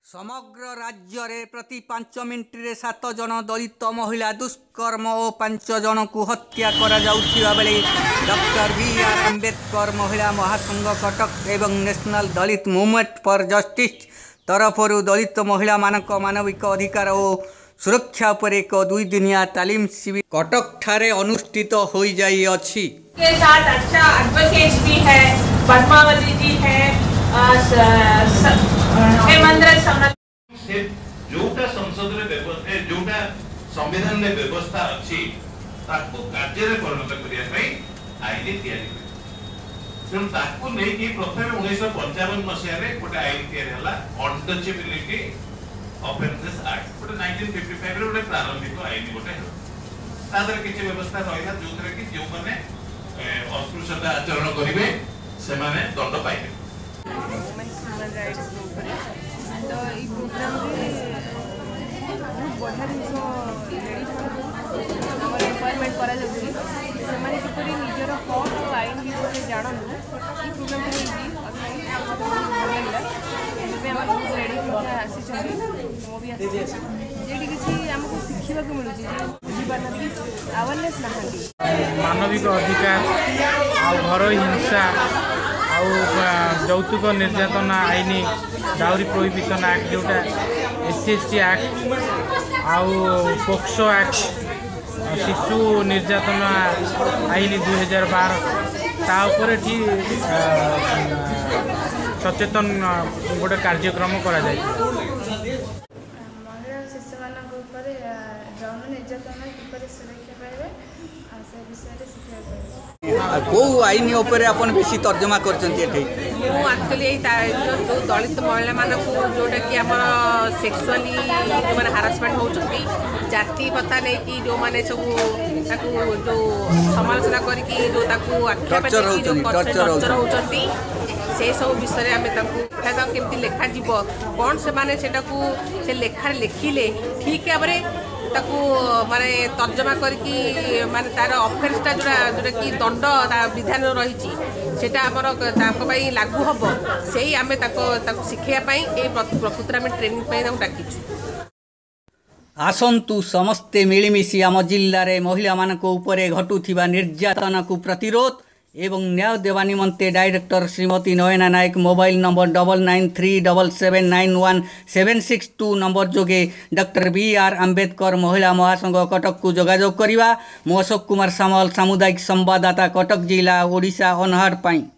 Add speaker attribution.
Speaker 1: समग्र राज्य रे प्रति 5 मिनिट रे 7 जन दलित महिला दुष्कर्म और 5 जन को हत्या करा जाउथिबा बेले डॉक्टर बी.आर. अम्बेडकर महिला महासंघ कटक एवं national Dalit movement for justice तरफर दलित महिला मानक मानविक अधिकार और सुरक्षा पर एक 2 दिनिया तालीम शिविर कटक ठारे अनुष्ठित हो जाई अछि।
Speaker 2: के साथ अच्छा एडवोकेट भी है, पद्मावती जी है,
Speaker 3: जोटा संसद रे जोटा संविधान रे व्यवस्था अछि ताको कार्य रे परिणत करिया पई आईन तयारी तेणु ताको नै कि प्रथम 1955 मसिया रे गोटे आईन तयारी हला अनटचेबिलिटी ऑफेंसेस एक्ट गोटे 1955 रे गोटे प्रारंभिक आईन गोटे तादर किछि व्यवस्था रहला जोथरे कि जो माने अस्पृश्यता आचरण करिवे से माने दंड पाइबे।
Speaker 4: तो ये प्रोग्राम बहुत बढ़िया जिन एम्पावरमेंट करा किपरि निजर हक और आईन विषय जानू ये प्रोग्राम बहुत लेडीज आसी मो भी आसी किसी आमको शिखा मिलूँ बुझीपार अवेयरनेस ना
Speaker 5: मानविक अधिकार आ घर हिंसा यौतुक निर्यातना आईन डाउरी प्रोहिबिशन एक्ट जोटा SC/ST एक्ट आउ पोक्सो एक्ट शिशु निर्यातना आईन 2012 तापर सचेतन गोटे कार्यक्रम करा जाए।
Speaker 4: महिला शिशु मान यौन निर्यातना किपरि सुरक्षा पाइबे से विषय शिक्षा
Speaker 1: को आईन उपरे अपन बेसी तर्जमा करचंती एठी
Speaker 2: एक्चुअली जो दलित महिला मानक जोटा कि आम सेक्सुअली जो मैंने हारासमेंट होती जाति पता नहीं कि जो मैंने सब जो समालोचना करके जो टर्चर होती से सब विषय आम केमती लेखा जीव कौन से माने से लेखार लेखिले ठीक भाव ताकू माने तर्जमा करके माने तार ऑफेंसटा जोटा कि दंड विधान रही सेटा आमर लागू हम से आम शिखाई प्रकृति आम ट्रेनिंग डाकिचु।
Speaker 1: आसंतु समस्ते मिलमिशि आम जिल्ला रे महिला मानक उपरे घटुथिबा निर्यातना को प्रतिरोध एवं न्याय देवा निमंते director Shrimati Nayana Nayak mobile number 9937791762 number जोगे डॉक्टर बी.आर. अम्बेडकर महिला महासंघ कटक को जोगाजोग करिवा। मो अशोक कुमार सामल सामुदायिक संवाददाता कटक जिला ओडिशा अनहार पाई।